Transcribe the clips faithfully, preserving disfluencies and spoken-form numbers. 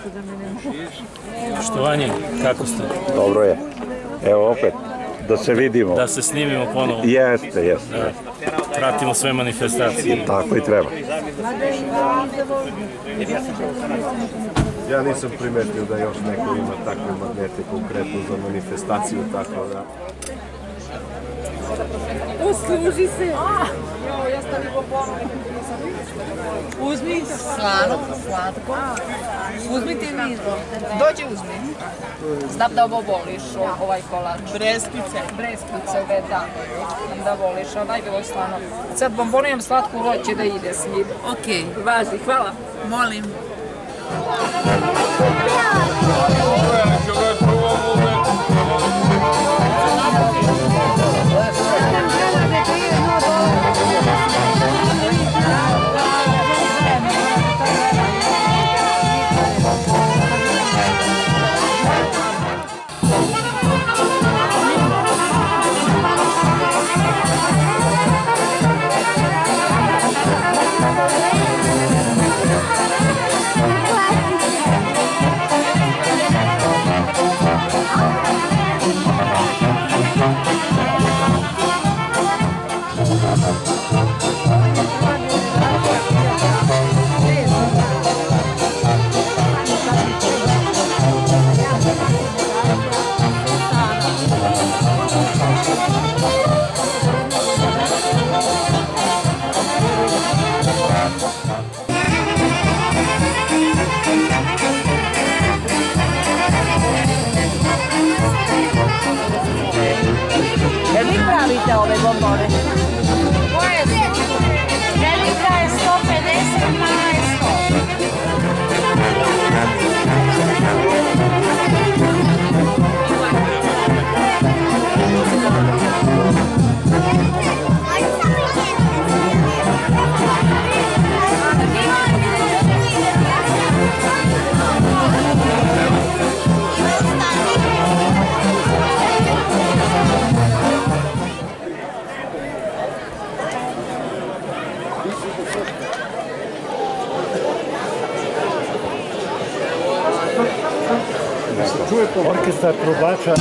Poštovanje, kako ste? Dobro je. Evo opet, da se vidimo. Da se snimimo ponovo. Jeste, jeste. Pratimo sve manifestacije. Tako i treba. Ja nisam primetio da još neko ima takve magnete konkretno za manifestaciju, tako da... Usluži se! Jo, ja stavim po ponovno. Uzmi slano, slatko. Uzmi ti mi, dođi uzmi. Znam da ovo voliš, ovaj kolač. Breskice. Breskice, ove da. Znam da voliš, ovaj bilo je slano. Sad bombonijem slatku hoće da ide s njim. Okej. Važi, hvala. Molim. Jel vi pravite ove bombone? Koje su? Velika je sto pedeset, mala je sto. Orkestar trubača.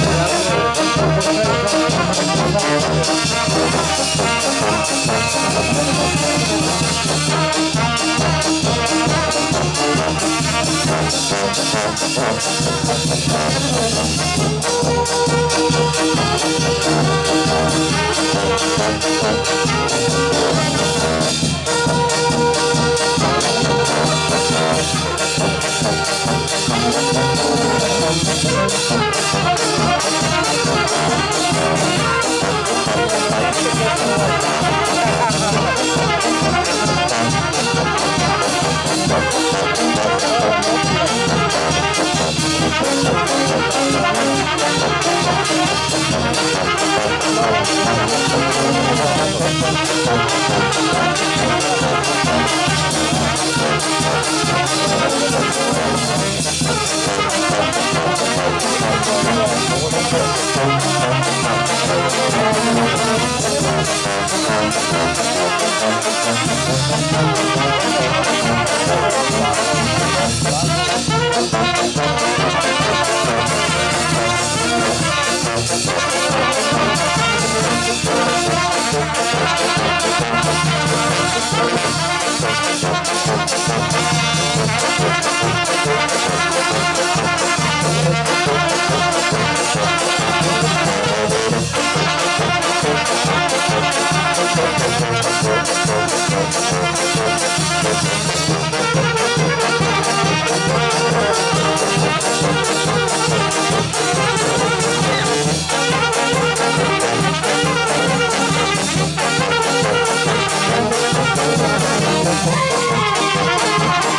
Thank you.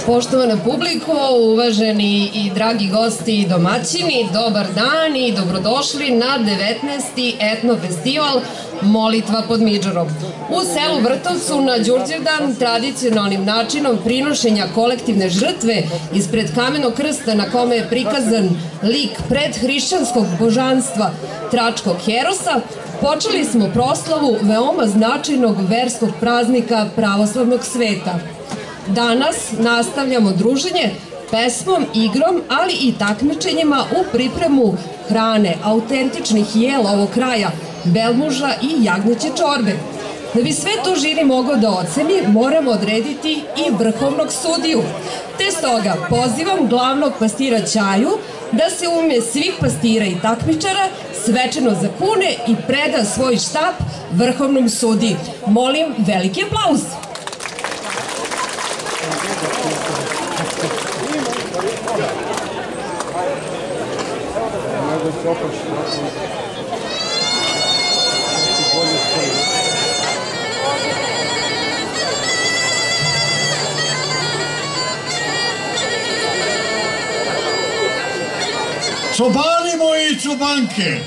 Poštovana publiko, uvaženi i dragi gosti i domaćini, dobar dan i dobrodošli na devetnaesti etno festival Molitva pod Midžorom. U selu Vrtovcu na Đurđevdan tradicionalnim načinom prinošenja kolektivne žrtve ispred kamenog krsta na kome je prikazan lik predhrišćanskog božanstva Tračkog Herosa, počeli smo proslavu veoma značajnog verskog praznika pravoslavnog sveta. Danas nastavljamo druženje pesmom, igrom, ali i takmičenjima u pripremu hrane, autentičnih jela ovog kraja, belmuža i jagnjeće čorbe. Da bi sve to žiri mogao da oceni, moramo odrediti i vrhovnog sudiju. Te stoga pozivam glavnog pastira Ćaju da se u ime svih pastira i takmičara svečano zakune i preda svoj štap vrhovnom sudiji. Molim veliki aplauz! Čobani moji i čobanke,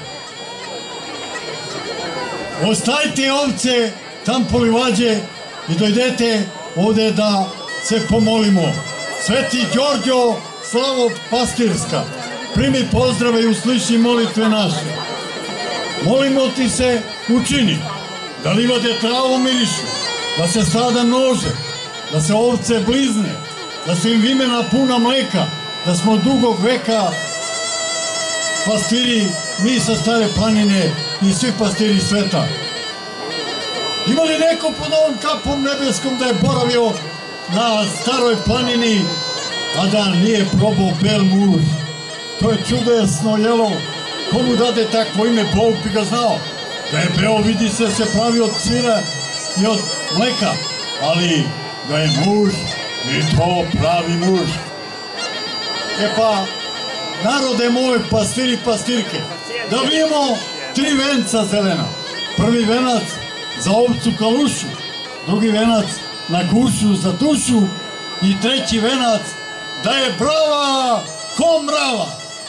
ostavite ovce tam polivađe i dojdete ovde da se pomolimo. Sveti Đorđo, slavo pastirska, primi pozdrave i usliši molitve naše. Molimo ti se, učini, da livade travu mirišu, da se sada množe, da se ovce blizne, da su im vimena puna mleka, da smo dugog veka pastiri, mi sa Stare planine i svi pastiri sveta. Ima li neko pod ovom kapom nebeskom da je boravio na Staroj planini, a da nije probao bel muž? To je čudesno jelo. Komu dade takvo ime, Bog bi ga znao. Da je beo, vidi se, se pravi od sira i od mleka, ali da je muž, i to pravi muž. E pa, narode moj, pastiri i pastirke, da vidimo tri venca zelena. Prvi venac za ovcu kalušu, drugi venac na kušu za dušu i treći venac da je brava ko mrava.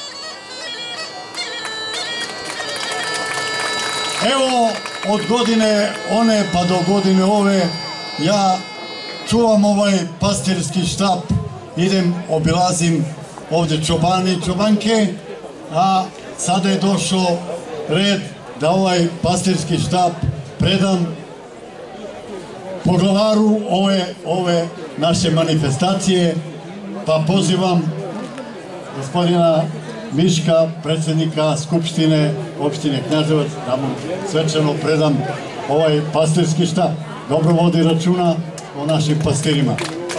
Evo, od godine one pa do godine ove ja čuvam ovaj pastirski štap, idem, obilazim ovde čobani i čobanke, a sada je došao red da ovaj pastirski štap predam poglavaru ove, ove naše manifestacije, pa pozivam gospodina Miška, predsjednika Skupštine opštine Knjaževac, da mu svečano predam ovaj pastirski štap. Dobro vodi računa o našim pastirima.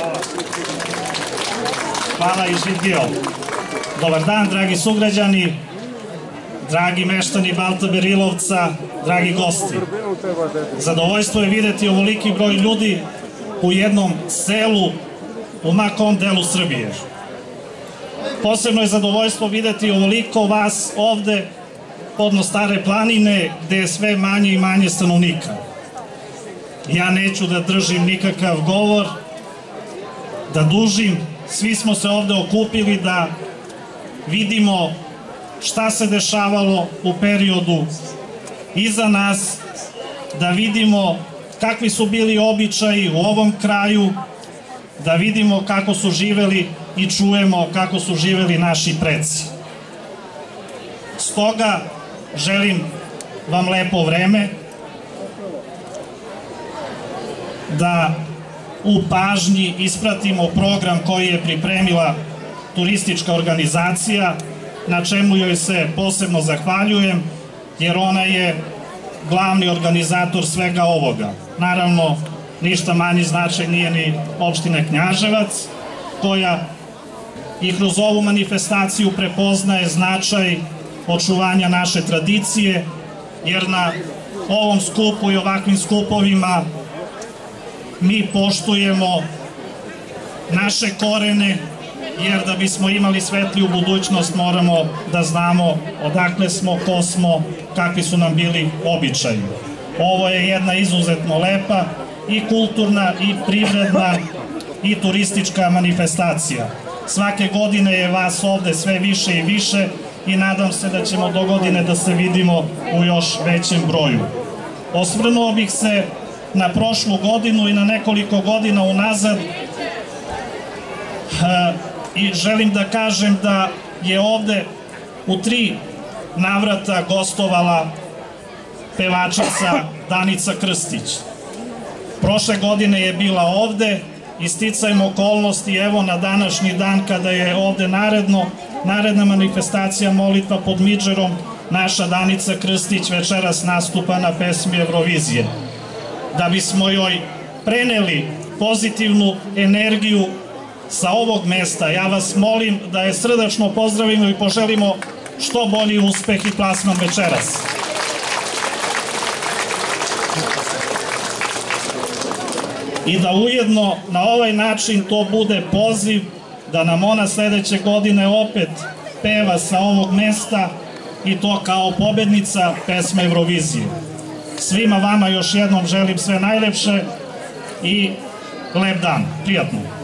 Hvala i živio. Dobar dan, dragi sugrađani, dragi meštani Balta Berilovca, dragi gosti. Zadovoljstvo je videti ovoliki broj ljudi u jednom selu u makom delu Srbije. Posebno je zadovoljstvo videti ovoliko vas ovde podno Stare planine, gde je sve manje i manje stanovnika. Ja neću da držim nikakav govor, da dužim. Svi smo se ovde okupili da vidimo šta se dešavalo u periodu iza nas, da vidimo kakvi su bili običaji u ovom kraju, da vidimo kako su živeli i čujemo kako su živeli naši preci. Stoga želim vam lepo vreme, da u pažnji ispratimo program koji je pripremila turistička organizacija, na čemu joj se posebno zahvaljujem, jer ona je glavni organizator svega ovoga. Naravno, ništa manji značaj nije ni opština Knjaževac, koja i kroz ovu manifestaciju prepoznaje značaj očuvanja naše tradicije, jer na ovom skupu i ovakvim skupovima mi poštujemo naše korene, jer da bismo imali svetliju budućnost moramo da znamo odakle smo, ko smo, kakvi su nam bili običaji. Ovo je jedna izuzetno lepa i kulturna i privredna i turistička manifestacija. Svake godine je vas ovde sve više i više i nadam se da ćemo do godine da se vidimo u još većem broju. Osvrnuo bih se na prošlu godinu i na nekoliko godina unazad i želim da kažem da je ovde u tri navrata gostovala pevačica Danica Krstić. Prošle godine je bila ovde i sticajem okolnosti, evo na današnji dan kada je ovde naredno, naredna manifestacija Molitva pod Midžerom, naša Danica Krstić večeras nastupa na pesmi Eurovizije. Da bismo joj preneli pozitivnu energiju sa ovog mesta, ja vas molim da je srdačno pozdravimo i poželimo što bolji uspeh i plasman večeras. I da ujedno na ovaj način to bude poziv da nam ona sledeće godine opet peva sa ovog mesta i to kao pobednica pesme Eurovizije. Svima vama još jednom želim sve najlepše i lep dan. Prijatno.